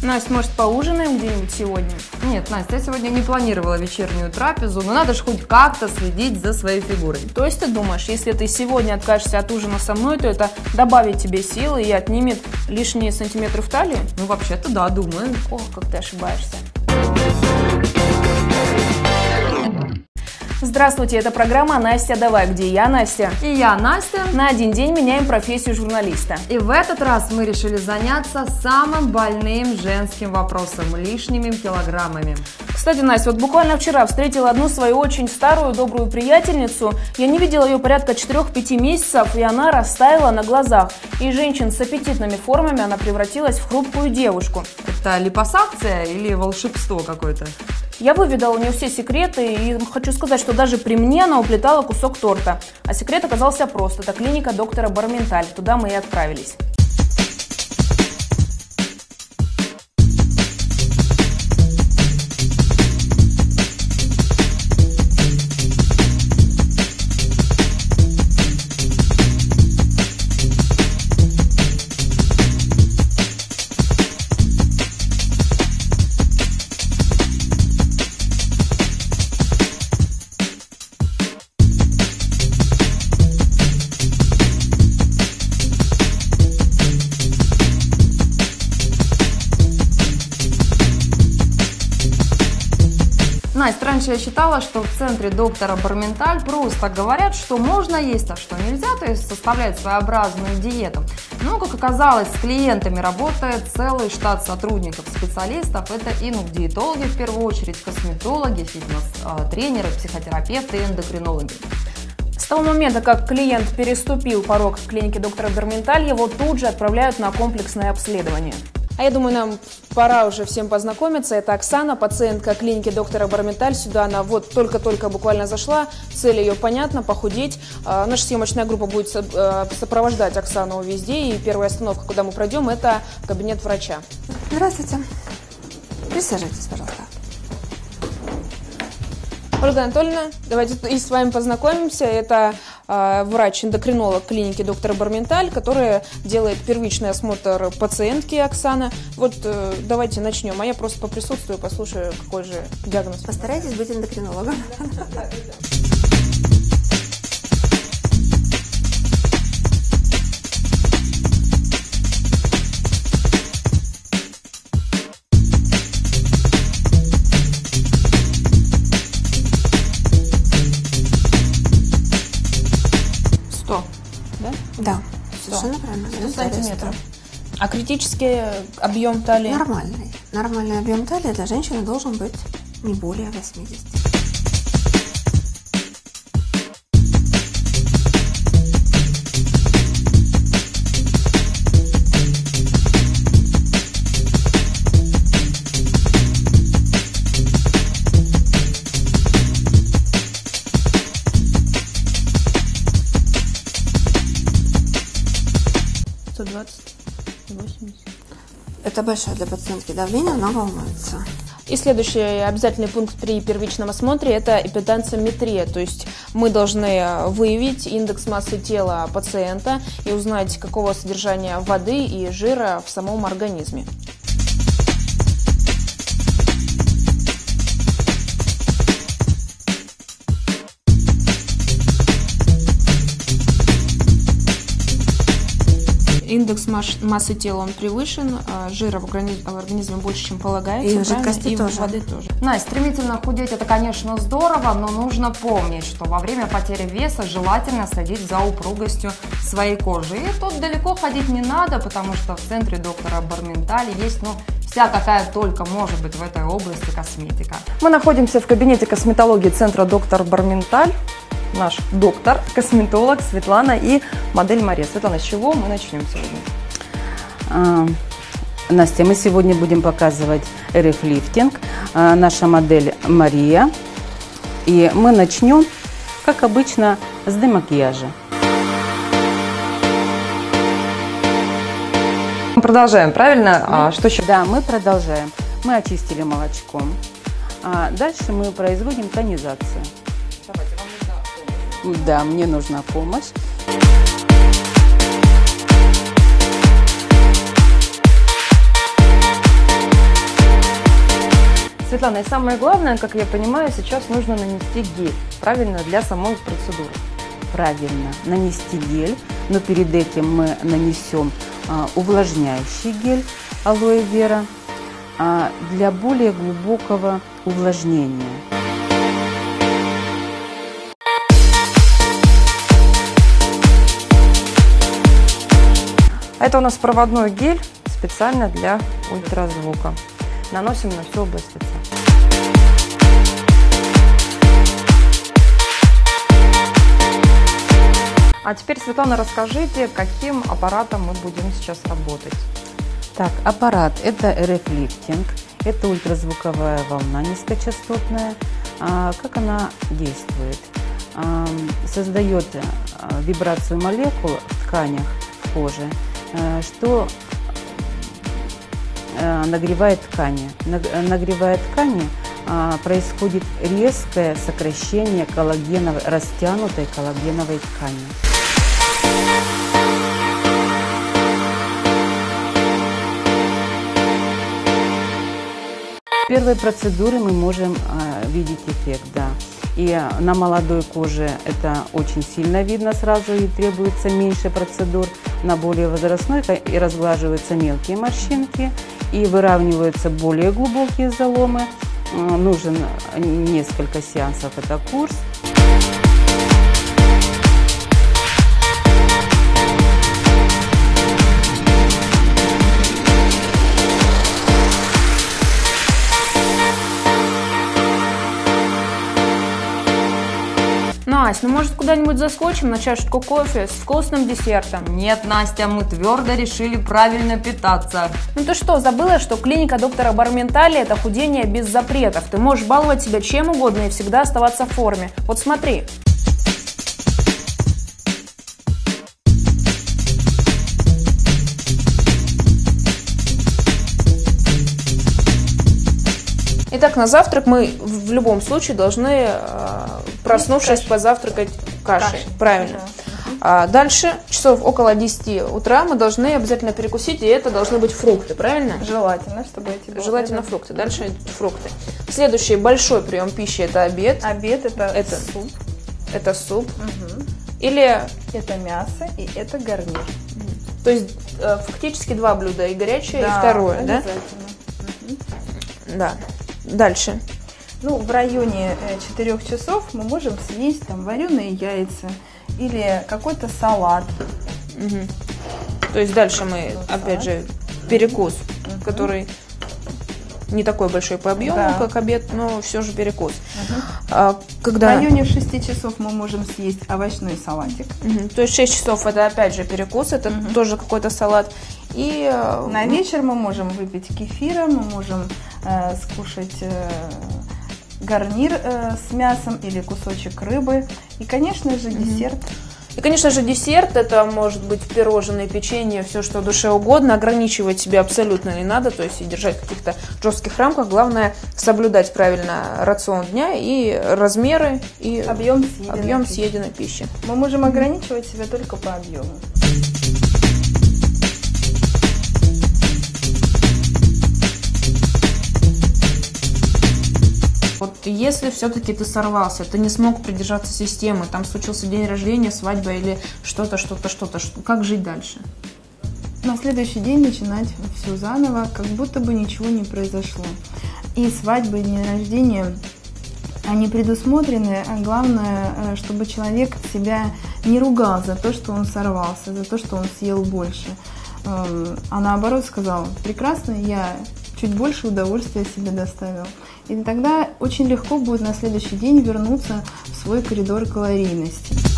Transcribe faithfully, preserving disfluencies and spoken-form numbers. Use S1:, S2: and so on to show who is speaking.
S1: Настя, может, поужинаем где-нибудь сегодня?
S2: Нет, Настя, я сегодня не планировала вечернюю трапезу, но надо же хоть как-то следить за своей фигурой.
S1: То есть ты думаешь, если ты сегодня откажешься от ужина со мной, то это добавит тебе силы и отнимет лишние сантиметры в талии?
S2: Ну, вообще-то да, думаю.
S1: Ох, как ты ошибаешься. Здравствуйте, это программа «Настя, давай», где я, Настя.
S2: И я, Настя.
S1: На один день меняем профессию журналиста.
S2: И в этот раз мы решили заняться самым больным женским вопросом – лишними килограммами.
S1: Кстати, Настя, вот буквально вчера встретила одну свою очень старую добрую приятельницу. Я не видела ее порядка четырёх-пяти месяцев, и она растаяла на глазах. И женщин с аппетитными формами она превратилась в хрупкую девушку.
S2: Это липосакция или волшебство какое-то?
S1: Я выведала у нее все секреты, и хочу сказать, что даже при мне она уплетала кусок торта. А секрет оказался прост. Это клиника доктора Барменталь. Туда мы и отправились.
S2: Настя, раньше я считала, что в центре доктора Барменталь просто говорят, что можно есть, а что нельзя, то есть составляют своеобразную диету. Но, как оказалось, с клиентами работает целый штат сотрудников, специалистов. Это и ну, диетологи в первую очередь, косметологи, фитнес-тренеры, психотерапевты и эндокринологи.
S1: С того момента, как клиент переступил порог в клинике доктора Барменталь, его тут же отправляют на комплексное обследование. А я думаю, нам пора уже всем познакомиться. Это Оксана, пациентка клиники доктора Барменталь. Сюда она вот только-только буквально зашла. Цель ее понятна – похудеть. А, наша съемочная группа будет сопровождать Оксану везде. И первая остановка, куда мы пройдем, это кабинет врача.
S3: Здравствуйте. Присаживайтесь, пожалуйста.
S1: Ольга Анатольевна, давайте и с вами познакомимся. Это э, врач-эндокринолог клиники доктора Барменталь, который делает первичный осмотр пациентки Оксаны. Вот э, давайте начнем. А я просто поприсутствую, послушаю, какой же диагноз.
S3: Постарайтесь быть эндокринологом.
S1: Да?
S3: Да, совершенно правильно.
S1: сто сантиметров. А критический объем талии?
S3: Нормальный. Нормальный объем талии для женщины должен быть не более восьмидесяти.
S1: сто двадцать, восемьдесят.
S3: Это большое для пациентки давление, она волнуется.
S1: И следующий обязательный пункт при первичном осмотре – это эпиденсиметрия. То есть мы должны выявить индекс массы тела пациента и узнать, какого содержания воды и жира в самом организме. Индекс массы тела он превышен, жира в организме больше, чем полагается.
S3: И жидкости
S1: и
S3: тоже.
S1: воды тоже.
S2: Настя, стремительно худеть – это, конечно, здорово, но нужно помнить, что во время потери веса желательно следить за упругостью своей кожи. И тут далеко ходить не надо, потому что в центре доктора Барменталь есть, ну, вся какая только может быть в этой области косметика. Мы находимся в кабинете косметологии центра доктор Барменталь. Наш доктор, косметолог Светлана и модель Мария. Светлана, с чего мы начнем сегодня?
S4: А, Настя, мы сегодня будем показывать эр эф-лифтинг. А, наша модель Мария. И мы начнем, как обычно, с демакияжа.
S2: Мы продолжаем, правильно? А что еще?
S4: Да, мы продолжаем. Мы очистили молочком. А дальше мы производим тонизацию.
S2: Давайте, вам нужна помощь.
S4: Да, мне нужна помощь.
S2: Светлана, и самое главное, как я понимаю, сейчас нужно нанести гель, правильно, для самой процедуры.
S4: Правильно, нанести гель, но перед этим мы нанесем а, увлажняющий гель алоэ вера а, для более глубокого увлажнения.
S2: Это у нас проводной гель специально для ультразвука. Наносим на всю область лица. А теперь, Светлана, расскажите, каким аппаратом мы будем сейчас работать.
S4: Так, аппарат – это эр эф-лифтинг, это ультразвуковая волна низкочастотная. А, как она действует? А, создает а, вибрацию молекул в тканях, в коже, а, что а, нагревает ткани. Нагревая ткани, а, происходит резкое сокращение коллагеновой, растянутой коллагеновой ткани. Первой процедуры мы можем а, видеть эффект, да. И на молодой коже это очень сильно видно сразу и требуется меньше процедур. На более возрастной и разглаживаются мелкие морщинки и выравниваются более глубокие заломы. Нужен несколько сеансов, это курс.
S1: Настя, ну может куда-нибудь заскочим на чашечку кофе с вкусным десертом?
S2: Нет, Настя, мы твердо решили правильно питаться.
S1: Ну ты что, забыла, что клиника доктора Барментали – это худение без запретов. Ты можешь баловать себя чем угодно и всегда оставаться в форме. Вот смотри. Итак, на завтрак мы в любом случае должны, проснувшись, позавтракать кашей.
S3: Кашей.
S1: Правильно.
S3: Угу.
S1: А дальше, часов около десяти утра, мы должны обязательно перекусить, и это должны быть фрукты, правильно?
S3: Желательно, чтобы эти были.
S1: Желательно фрукты. Дальше идут фрукты. Следующий большой прием пищи – это обед.
S3: Обед это,
S1: Это
S3: суп,
S1: Это суп.
S3: Угу.
S1: Или,
S3: это мясо и это гарнир.
S1: то есть, э, фактически два блюда, и горячее,
S3: Да,
S1: и второе, да?
S3: обязательно. Угу.
S1: Да. Дальше.
S3: Ну, в районе четырёх часов мы можем съесть там вареные яйца или какой-то салат.
S1: Угу. То есть дальше мы,
S3: Ну,
S1: опять
S3: салат.
S1: же, перекус,
S3: Мгм.
S1: который не такой большой по объему,
S3: Да.
S1: как обед, но все же перекус.
S3: Мгм.
S1: А,
S3: В
S1: когда...
S3: районе шести часов мы можем съесть овощной салатик.
S1: Мгм. То есть шесть часов это опять же перекус, это
S3: Мгм.
S1: тоже какой-то салат. И э,
S3: На вечер мы можем выпить кефира, мы можем э, скушать э, гарнир э, с мясом или кусочек рыбы. И, конечно же, десерт.
S1: И, конечно же, десерт, это может быть пирожные, печенье, все, что душе угодно. Ограничивать себя абсолютно не надо, то есть и держать в каких-то жестких рамках. Главное соблюдать правильно рацион дня и размеры, и
S3: Объем съеденной
S1: объем
S3: пищи.
S1: съеденной пищи.
S3: Мы можем ограничивать себя только по объему.
S1: Вот если все-таки ты сорвался, ты не смог придержаться системы, там случился день рождения, свадьба или что-то, что-то, что-то, что- как жить дальше?
S3: На следующий день начинать все заново, как будто бы ничего не произошло. И свадьбы, и дни рождения, они предусмотрены, а главное, э, чтобы человек себя не ругал за то, что он сорвался, за то, что он съел больше. Эм, А наоборот сказал: прекрасно, я чуть больше удовольствия себе доставил. И тогда очень легко будет на следующий день вернуться в свой коридор калорийности.